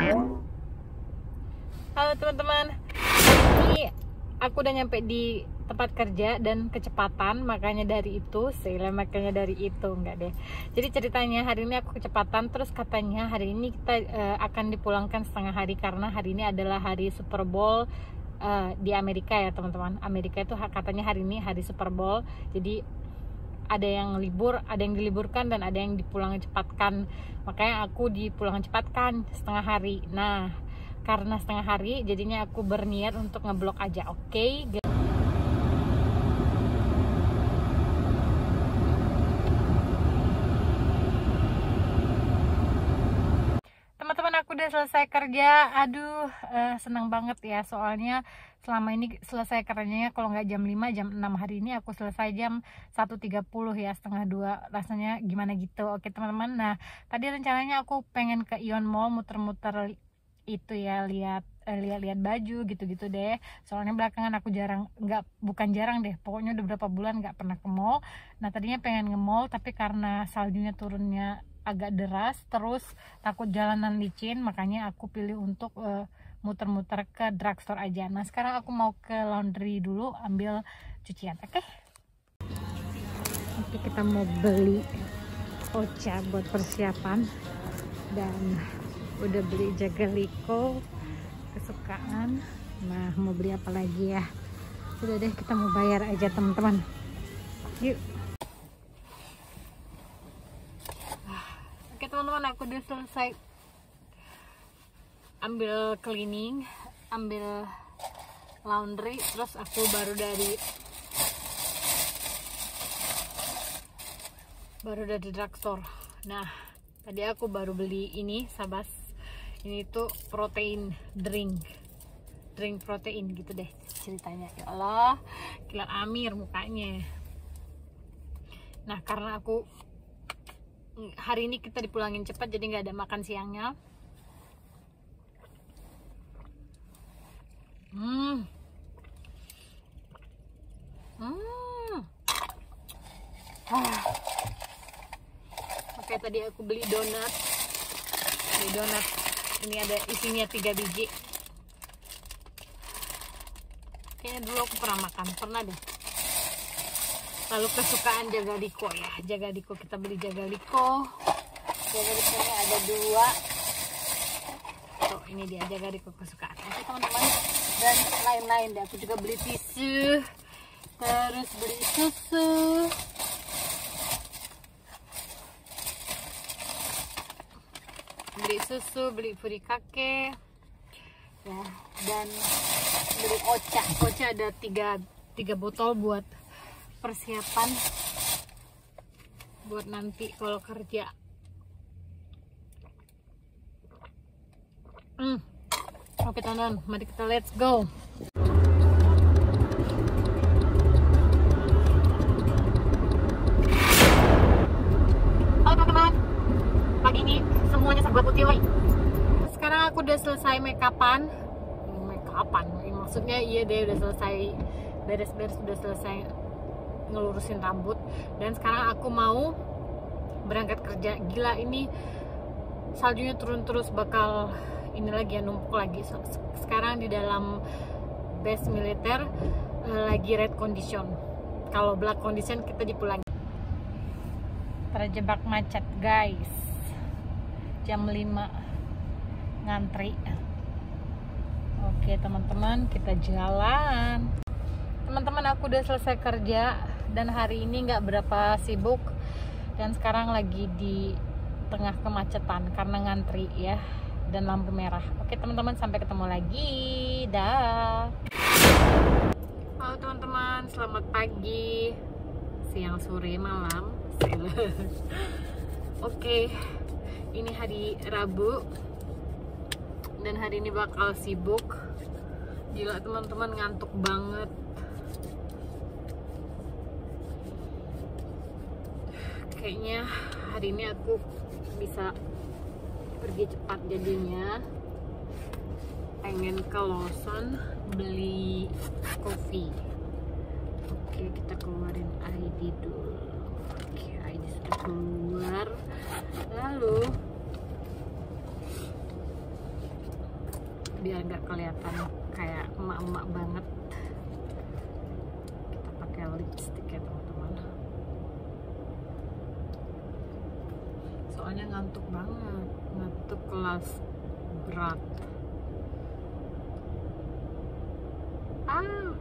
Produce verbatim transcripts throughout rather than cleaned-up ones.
Halo teman-teman, ini aku udah nyampe di tempat kerja dan kecepatan, makanya dari itu, saya makanya dari itu enggak deh. Jadi ceritanya hari ini aku kecepatan, terus katanya hari ini kita uh, akan dipulangkan setengah hari karena hari ini adalah hari Super Bowl uh, di Amerika ya teman-teman. Amerika itu katanya hari ini hari Super Bowl, jadi ada yang libur, ada yang diliburkan dan ada yang dipulang cepatkan. Makanya aku dipulang cepatkan setengah hari. Nah, karena setengah hari jadinya aku berniat untuk ngeblok aja. Oke okay? Teman-teman, aku udah selesai kerja. Aduh, uh, senang banget ya, soalnya selama ini selesai kerjanya kalau nggak jam lima, jam enam. Hari ini aku selesai jam satu tiga puluh ya, setengah dua. Rasanya gimana gitu. Oke teman-teman, nah tadi rencananya aku pengen ke Ion Mall, muter-muter itu ya, lihat eh, lihat-lihat baju gitu-gitu deh. Soalnya belakangan aku jarang, nggak bukan jarang deh, pokoknya udah berapa bulan nggak pernah ke mall. Nah tadinya pengen nge mall, tapi karena saljunya turunnya agak deras, terus takut jalanan licin, makanya aku pilih untuk uh, muter-muter ke drugstore aja. Nah sekarang aku mau ke laundry dulu ambil cucian. Oke okay? Oke, kita mau beli Ocha buat persiapan, dan udah beli Jagaliko kesukaan. Nah mau beli apa lagi ya, udah deh kita mau bayar aja teman-teman, yuk. Oke teman-teman, aku udah selesai ambil cleaning, ambil laundry, terus aku baru dari baru dari drugstore. Nah tadi aku baru beli ini, Sabas, ini tuh protein drink drink protein gitu deh ceritanya. Ya Allah, kilat Amir mukanya. Nah karena aku hari ini kita dipulangin cepat, jadi nggak ada makan siangnya. Hmm. Hmm. Ah. Oke, tadi aku beli donat. Beli donat. Ini ada isinya tiga biji. Kayaknya dulu aku pernah makan, pernah deh. Lalu kesukaan Jagaliko ya, Jagaliko, kita beli Jagaliko. Jagaliko nya ada dua. Tuh, ini dia Jagaliko kesukaan. Oke teman-teman, dan lain-lain deh. Aku juga beli tisu, terus beli susu, beli susu, beli furikake, ya, dan beli Ocha. Ocha ada tiga tiga botol buat persiapan buat nanti kalau kerja. Hmm. Oke teman-teman, mari kita let's go. Halo teman-teman, pagi ini semuanya serba putih woy. Sekarang aku udah selesai make upan. Make upan, maksudnya iya deh, udah selesai beres-beres, udah selesai ngelurusin rambut, dan sekarang aku mau berangkat kerja. Gila, ini saljunya turun terus, bakal ini lagi ya, numpuk lagi. Sekarang di dalam base militer lagi red condition. Kalau black condition kita dipulangin. Terjebak macet guys, jam lima ngantri. Oke teman-teman, kita jalan. Teman-teman, aku udah selesai kerja dan hari ini nggak berapa sibuk, dan sekarang lagi di tengah kemacetan karena ngantri ya, dan lampu merah. Oke teman-teman, sampai ketemu lagi, dah. Halo teman-teman, selamat pagi, siang, sore, malam. Oke, ini hari Rabu dan hari ini bakal sibuk. Gila teman-teman, ngantuk banget. Kayaknya hari ini aku bisa pergi cepat, jadinya pengen ke Lawson beli kopi. Oke, kita keluarin I D dulu. Oke, I D sudah keluar. Lalu biar nggak kelihatan kayak emak-emak banget. Kita pakai lipstick ya teman-teman, soalnya ngantuk banget, ngantuk kelas berat. Ah,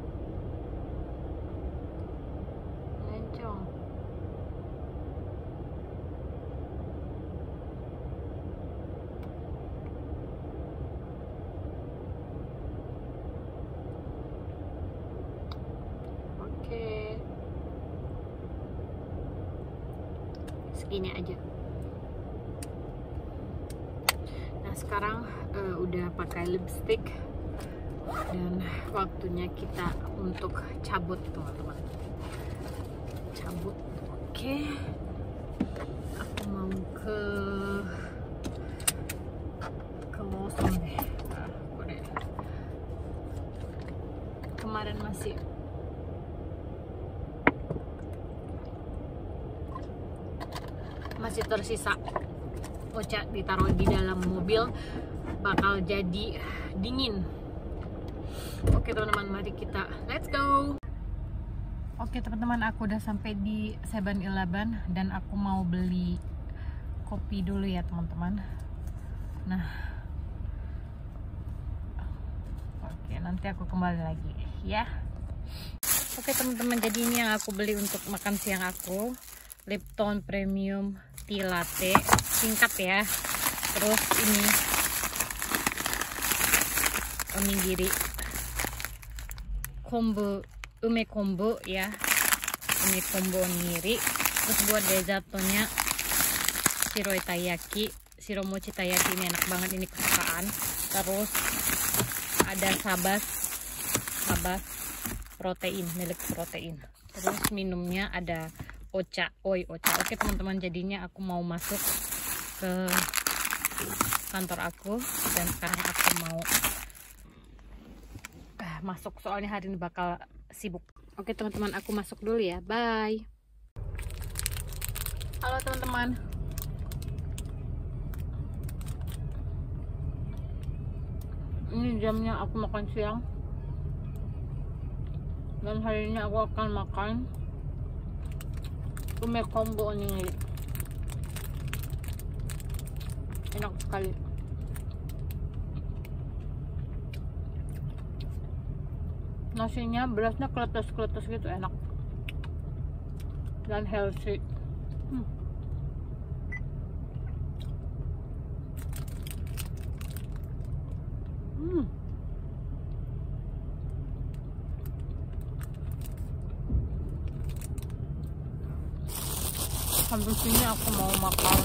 lencong. Oke, segini aja. Nah sekarang uh, udah pakai lipstick dan waktunya kita untuk cabut teman-teman. Cabut. Oke, aku mau ke ke Lawson deh. Kemarin masih masih tersisa ocha ditaruh di dalam mobil, bakal jadi dingin. Oke teman-teman, mari kita let's go. Oke teman-teman, aku udah sampai di seven eleven dan aku mau beli kopi dulu ya teman-teman. Nah, oke, nanti aku kembali lagi ya. Oke teman-teman, jadi ini yang aku beli untuk makan siang aku, Lipton Premium Tea Latte, singkat ya. Terus ini onigiri kombu, ume kombu ya, ume kombu onigiri. Terus buat dessertnya shiroi taiyaki, shiromochi taiyaki, ini enak banget, ini kesukaan. Terus ada sabas, sabas protein, milik protein. Terus minumnya ada ocha, oi ocha. Oke teman-teman, jadinya aku mau masuk ke kantor aku dan sekarang aku mau uh, masuk, soalnya hari ini bakal sibuk. Oke teman-teman, aku masuk dulu ya, bye. Halo teman-teman, ini jamnya aku makan siang dan hari ini aku akan makan ume kombu onigiri. Enak sekali. Nasinya, berasnya keletas-keletas gitu, enak dan healthy. hmm. Hmm. Habis ini aku mau makan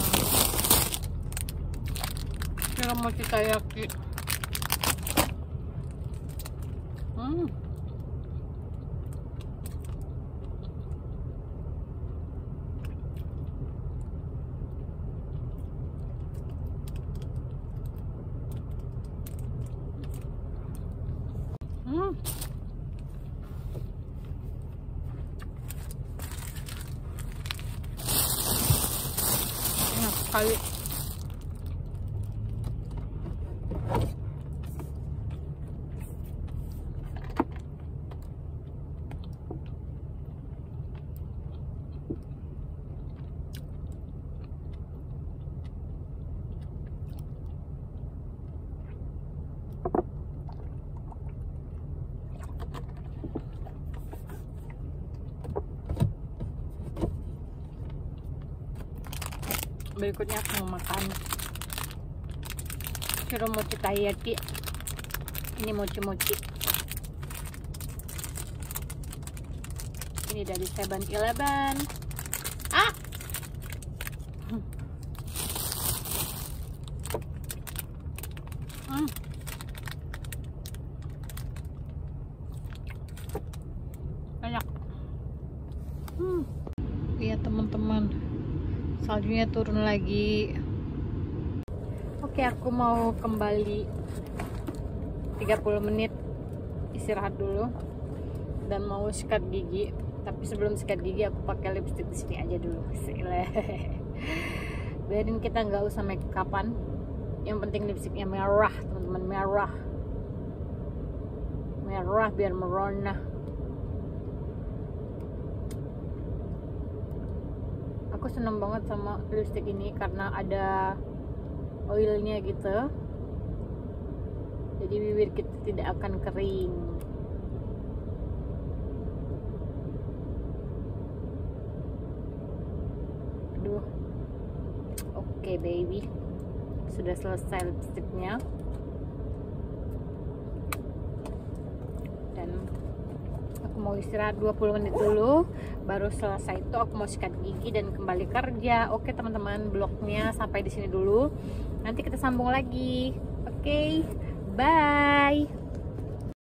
shiromochi taiyaki. Hmm. Hmm. Enak sekali. Berikutnya aku mau makan shiromochi taiyaki. Ini mochi-mochi. Ini dari seven eleven. Ah! Hmm. Hmm. Banyak. Hmm. Lihat teman-teman, saljunya turun lagi. Oke, aku mau kembali tiga puluh menit istirahat dulu dan mau sikat gigi. Tapi sebelum sikat gigi aku pakai lipstick di sini aja dulu. Biarin kita nggak usah make upan. Yang penting lipstiknya merah, teman-teman, merah. merah biar merona. Aku seneng banget sama lipstick ini karena ada oilnya gitu, jadi bibir kita tidak akan kering. Aduh, oke okay, baby, sudah selesai lipsticknya. Dan aku mau istirahat dua puluh menit dulu, baru selesai itu aku mau sikat gigi dan kembali kerja. Oke teman-teman, vlognya sampai di sini dulu. Nanti kita sambung lagi. Oke, bye.